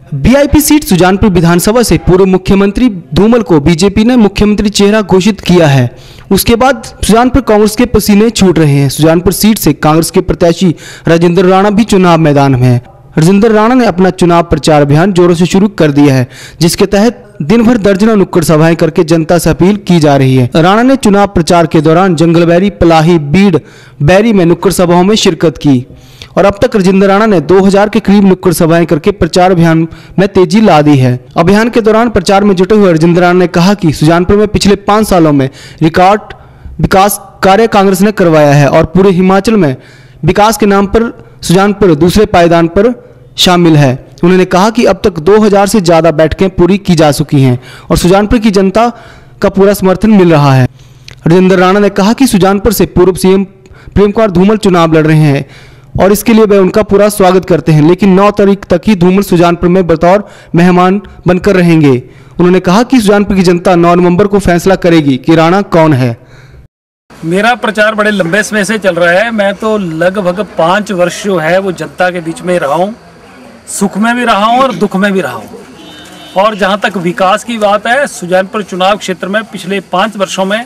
VIP seat Sujanpur विधानसभा से पूर्व मुख्यमंत्री धूमल को बीजेपी ने मुख्यमंत्री चेहरा घोषित किया है। उसके बाद सुजानपुर कांग्रेस के पसीने छूट रहे हैं। सुजानपुर सीट से कांग्रेस के प्रत्याशी राजेंद्र राणा भी चुनाव मैदान में है। राजेंद्र राणा ने अपना चुनाव प्रचार अभियान जोरों से शुरू कर दिया है, जिसके तहत दिन भर दर्जनों नुक्कड़ सभाएं करके जनता से अपील की जा रही है। राणा ने चुनाव प्रचार के दौरान जंगलबैरी, पलाही, बीड़, बैरी में नुक्कड़ सभाओं में शिरकत की और अब तक राजेंद्र राणा ने 2000 के करीब नुक्कड़ सभाएं करके प्रचार अभियान में तेजी ला दी है। अभियान के दौरान प्रचार में जुटे हुए राजेंद्र राणा ने कहा कि सुजानपुर में पिछले 5 सालों में रिकॉर्ड विकास कार्य कांग्रेस ने करवाया है और पूरे हिमाचल में विकास के नाम पर सुजानपुर दूसरे पायदान पर शामिल है। उन्होंने कहा कि अब तक 2000 से ज्यादा बैठकें पूरी की जा चुकी हैं और सुजानपुर की जनता का पूरा समर्थन मिल रहा है। राजेंद्र राणा ने कहा कि सुजानपुर से पूर्व सीएम प्रेम कुमार धूमल चुनाव लड़ रहे हैं और इसके लिए वे उनका पूरा स्वागत करते हैं, लेकिन 9 तारीख तक ही धूमल सुजानपुर में बतौर मेहमान बनकर रहेंगे। उन्होंने कहा कि सुजानपुर की जनता 9 नवंबर को फैसला करेगी कि राणा कौन है। मेरा प्रचार बड़े लंबे समय से चल रहा है। मैं तो लगभग 5 वर्ष जो है वो जनता के बीच में रहा हूँ, सुख में भी रहा हूँ और दुख में भी रहा हूँ। और जहाँ तक विकास की बात है, सुजानपुर चुनाव क्षेत्र में पिछले 5 वर्षों में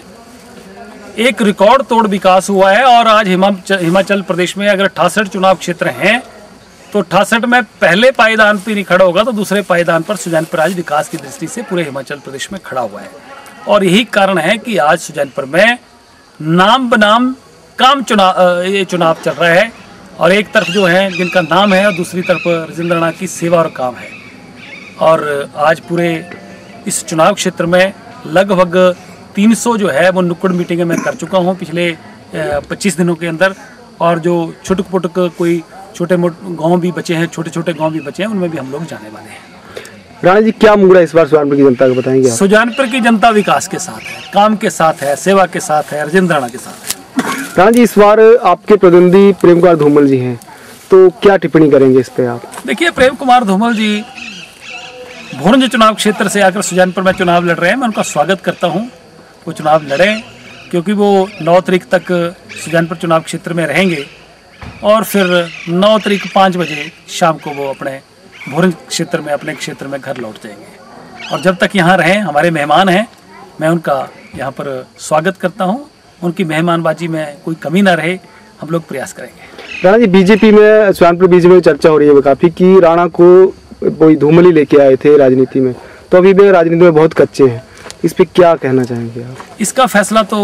एक रिकॉर्ड तोड़ विकास हुआ है और आज हिमाचल प्रदेश में अगर 68 चुनाव क्षेत्र हैं तो 68 में पहले पायदान पर नहीं खड़ा होगा तो दूसरे पायदान पर सुजानपुर आज विकास की दृष्टि से पूरे हिमाचल प्रदेश में खड़ा हुआ है। और यही कारण है कि आज सुजानपुर में नाम बनाम काम ये चुनाव चल रहा है और एक तरफ जो है जिनका नाम है और दूसरी तरफ राजेंद्र राणा की सेवा और काम है। और आज पूरे इस चुनाव क्षेत्र में लगभग 300 जो है वो नुक्कड़ मीटिंगें मैं कर चुका हूँ पिछले 25 दिनों के अंदर। और जो छुटक पुटक कोई छोटे मोटे गाँव भी बचे हैं, छोटे छोटे गाँव भी बचे हैं, उनमें भी हम लोग जाने वाले हैं। राणा जी, क्या मूड है इस बार सुजानपुर की जनता को बताएंगे आप? सुजानपुर की जनता विकास के साथ है, काम के साथ है, सेवा के साथ है, राजेंद्र राणा के साथ है। राणा जी, इस बार आपके प्रतिद्वंदी प्रेम कुमार धूमल जी हैं, तो क्या टिप्पणी करेंगे इस पे आप? देखिए, प्रेम कुमार धूमल जी भोरंज चुनाव क्षेत्र से आकर सुजानपुर में चुनाव लड़ रहे हैं। मैं उनका स्वागत करता हूँ, वो चुनाव लड़ें, क्योंकि वो 9 तारीख तक सुजानपुर चुनाव क्षेत्र में रहेंगे और फिर 9 तारीख 5 बजे शाम को वो अपने भोरंज क्षेत्र में अपने क्षेत्र में घर लौट जाएंगे। और जब तक यहाँ रहें, हमारे मेहमान हैं, मैं उनका यहाँ पर स्वागत करता हूँ। उनकी मेहमानबाजी में कोई कमी ना रहे, हम लोग प्रयास करेंगे। राणा जी, बीजेपी में सुजानपुर बीजेपी में चर्चा हो रही है काफ़ी कि राणा को कोई धूमल ही लेके आए थे राजनीति में, तो अभी भी राजनीति में बहुत कच्चे हैं, इस पर क्या कहना चाहेंगे आप? इसका फैसला तो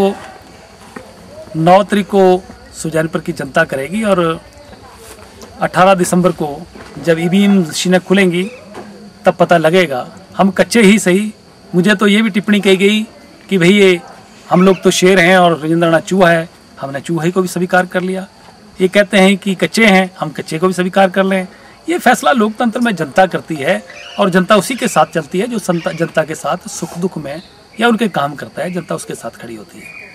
9 तारीख को सुजानपुर की जनता करेगी और 18 दिसंबर को जब ईवीएम मशीनें खुलेंगी तब पता लगेगा। हम कच्चे ही सही, मुझे तो ये भी टिप्पणी कही गई कि भाई ये हम लोग तो शेर हैं और राजेंद्र राणा चूहा है। हमने चूहे को भी स्वीकार कर लिया। ये कहते हैं कि कच्चे हैं, हम कच्चे को भी स्वीकार कर लें। ये फैसला लोकतंत्र में जनता करती है और जनता उसी के साथ चलती है जो जनता के साथ सुख दुख में या उनके काम करता है, जनता उसके साथ खड़ी होती है।